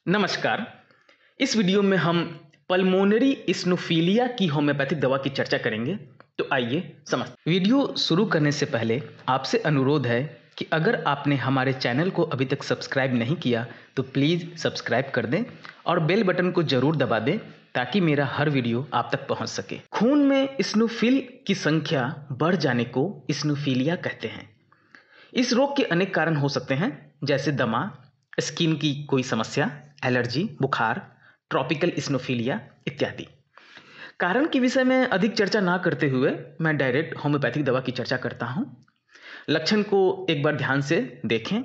नमस्कार। इस वीडियो में हम पल्मोनरी इस्नोफिलिया की होम्योपैथिक दवा की चर्चा करेंगे। तो आइए समझते। वीडियो शुरू करने से पहले आपसे अनुरोध है कि अगर आपने हमारे चैनल को अभी तक सब्सक्राइब नहीं किया तो प्लीज़ सब्सक्राइब कर दें और बेल बटन को ज़रूर दबा दें ताकि मेरा हर वीडियो आप तक पहुंच सके। खून में इस्नोफिल की संख्या बढ़ जाने को इस्नोफिलिया कहते हैं। इस रोग के अनेक कारण हो सकते हैं, जैसे दमा, स्किन की कोई समस्या, एलर्जी, बुखार, ट्रॉपिकल इस्नोफिलिया इत्यादि। कारण के विषय में अधिक चर्चा ना करते हुए मैं डायरेक्ट होम्योपैथिक दवा की चर्चा करता हूं। लक्षण को एक बार ध्यान से देखें।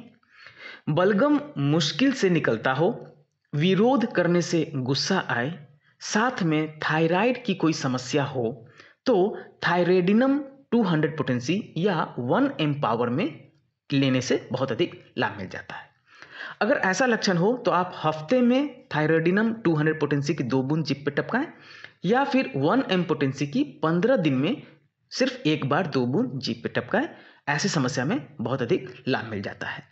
बलगम मुश्किल से निकलता हो, विरोध करने से गुस्सा आए, साथ में थायराइड की कोई समस्या हो तो थायरेडिनम 200 पोटेंसी या 1 mg पावर में लेने से बहुत अधिक लाभ मिल जाता है। अगर ऐसा लक्षण हो तो आप हफ्ते में थायरोडिनम 200 पोटेंसी की 2 बूंद जीभ पे टपकाएं या फिर 1 mg पोटेंसी की 15 दिन में सिर्फ एक बार 2 बूंद जीभ पे टपकाएं। ऐसी समस्या में बहुत अधिक लाभ मिल जाता है।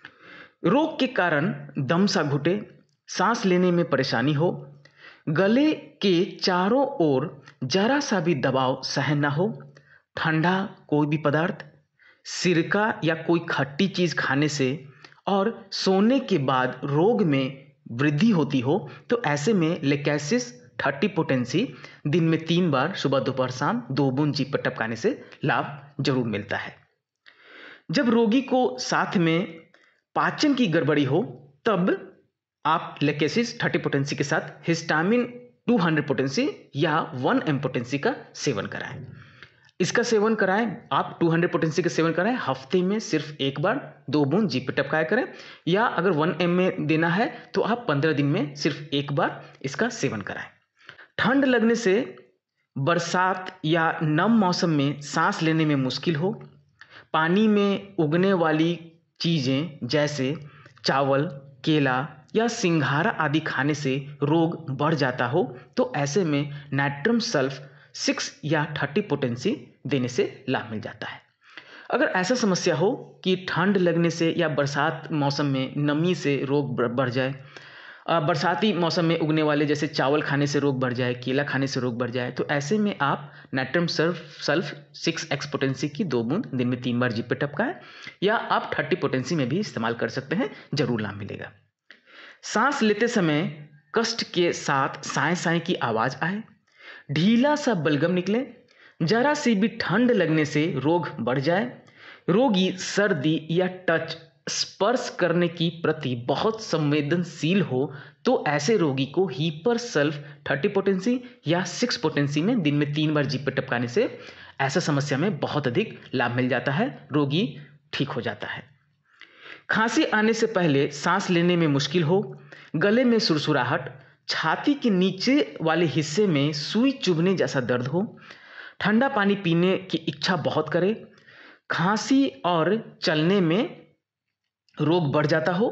रोग के कारण दम सा घुटे, सांस लेने में परेशानी हो, गले के चारों ओर जरा सा भी दबाव सहन ना हो, ठंडा कोई भी पदार्थ, सिरका या कोई खट्टी चीज खाने से और सोने के बाद रोग में वृद्धि होती हो तो ऐसे में लेकेसिस 30 पोटेंसी दिन में 3 बार सुबह दोपहर शाम 2 बूंद जीभ पर टपकाने से लाभ जरूर मिलता है। जब रोगी को साथ में पाचन की गड़बड़ी हो तब आप लेकेसिस 30 पोटेंसी के साथ हिस्टामिन 200 पोटेंसी या 1 mg पोटेंसी का सेवन कराएं। इसका सेवन कराएं, आप 200 पोटेंसी का सेवन कराएं, हफ्ते में सिर्फ एक बार 2 बूंद जीभ पे टपकाया करें, या अगर 1 mg में देना है तो आप 15 दिन में सिर्फ एक बार इसका सेवन कराएं। ठंड लगने से, बरसात या नम मौसम में सांस लेने में मुश्किल हो, पानी में उगने वाली चीजें जैसे चावल, केला या सिंघारा आदि खाने से रोग बढ़ जाता हो तो ऐसे में नाइट्रम सल्फ 6 या 30 पोटेंसी देने से लाभ मिल जाता है। अगर ऐसा समस्या हो कि ठंड लगने से या बरसात मौसम में नमी से रोग बढ़ जाए, बरसाती मौसम में उगने वाले जैसे चावल खाने से रोग बढ़ जाए, केला खाने से रोग बढ़ जाए, तो ऐसे में आप नाइट्रम सल्फ 6x पोटेंसी की 2 बूंद दिन में 3 बार जीभ पे टपकाएं या आप 30 पोटेंसी में भी इस्तेमाल कर सकते हैं, जरूर लाभ मिलेगा। सांस लेते समय कष्ट के साथ साए साए की आवाज आए, ढीला सा बलगम निकले, जरा सी भी ठंड लगने से रोग बढ़ जाए, रोगी सर्दी या टच स्पर्श करने की प्रति बहुत संवेदनशील हो तो ऐसे रोगी को हीपर सल्फ 30 पोटेंसी या 6 पोटेंसी में दिन में 3 बार जीभ पे टपकाने से ऐसा समस्या में बहुत अधिक लाभ मिल जाता है, रोगी ठीक हो जाता है। खांसी आने से पहले सांस लेने में मुश्किल हो, गले में सुरसुराहट, छाती के नीचे वाले हिस्से में सुई चुभने जैसा दर्द हो, ठंडा पानी पीने की इच्छा बहुत करे, खांसी और चलने में रोग बढ़ जाता हो,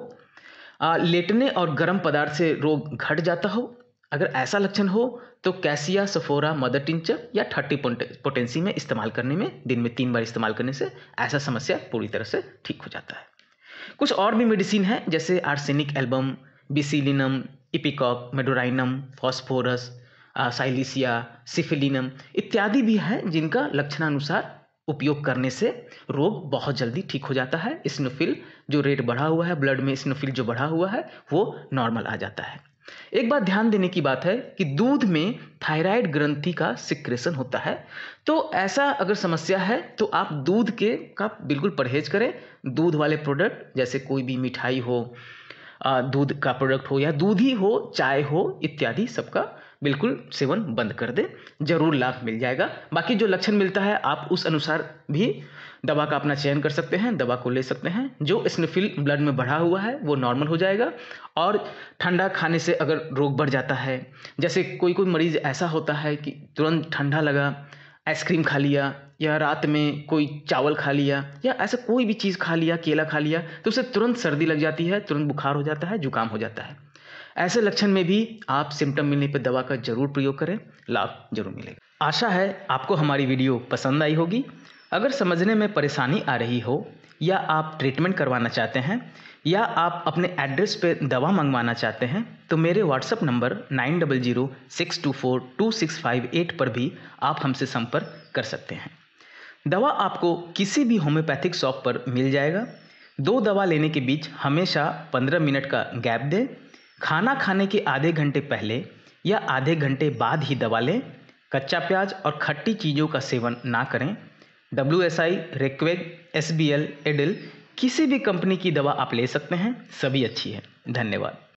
लेटने और गर्म पदार्थ से रोग घट जाता हो, अगर ऐसा लक्षण हो तो कैसिया सफोरा मदर टिंचर या 30 पोटेंसी में इस्तेमाल करने में दिन में 3 बार इस्तेमाल करने से ऐसा समस्या पूरी तरह से ठीक हो जाता है। कुछ और भी मेडिसिन है जैसे arsenic album, bacillinum, ipecac, medorrhinum, phosphorus, silicea, syphilinum इत्यादि भी है जिनका लक्षणानुसार उपयोग करने से रोग बहुत जल्दी ठीक हो जाता है। इस्नोफिल जो रेट बढ़ा हुआ है, ब्लड में इस्नोफिल जो बढ़ा हुआ है वो नॉर्मल आ जाता है। एक बात ध्यान देने की बात है कि दूध में थायराइड ग्रंथि का सिक्रेशन होता है, तो ऐसा अगर समस्या है तो आप दूध का बिल्कुल परहेज करें। दूध वाले प्रोडक्ट जैसे कोई भी मिठाई हो, दूध का प्रोडक्ट हो या दूध ही हो, चाय हो इत्यादि सबका बिल्कुल सेवन बंद कर दें, जरूर लाभ मिल जाएगा। बाकी जो लक्षण मिलता है आप उस अनुसार भी दवा का अपना चयन कर सकते हैं, दवा को ले सकते हैं। जो इस्नोफिल ब्लड में बढ़ा हुआ है वो नॉर्मल हो जाएगा। और ठंडा खाने से अगर रोग बढ़ जाता है, जैसे कोई मरीज ऐसा होता है कि तुरंत ठंडा लगा, आइसक्रीम खा लिया या रात में कोई चावल खा लिया या ऐसा कोई भी चीज़ खा लिया, केला खा लिया, तो उससे तुरंत सर्दी लग जाती है, तुरंत बुखार हो जाता है, जुकाम हो जाता है। ऐसे लक्षण में भी आप सिम्टम मिलने पर दवा का जरूर प्रयोग करें, लाभ जरूर मिलेगा। आशा है आपको हमारी वीडियो पसंद आई होगी। अगर समझने में परेशानी आ रही हो या आप ट्रीटमेंट करवाना चाहते हैं या आप अपने एड्रेस पे दवा मंगवाना चाहते हैं तो मेरे व्हाट्सएप नंबर 9006242658 पर भी आप हमसे संपर्क कर सकते हैं। दवा आपको किसी भी होम्योपैथिक शॉप पर मिल जाएगा। 2 दवा लेने के बीच हमेशा 15 मिनट का गैप दें। खाना खाने के आधे घंटे पहले या आधे घंटे बाद ही दवा लें। कच्चा प्याज और खट्टी चीज़ों का सेवन ना करें। WSI, रेक्वेग, SBL, एडिल किसी भी कंपनी की दवा आप ले सकते हैं, सभी अच्छी है। धन्यवाद।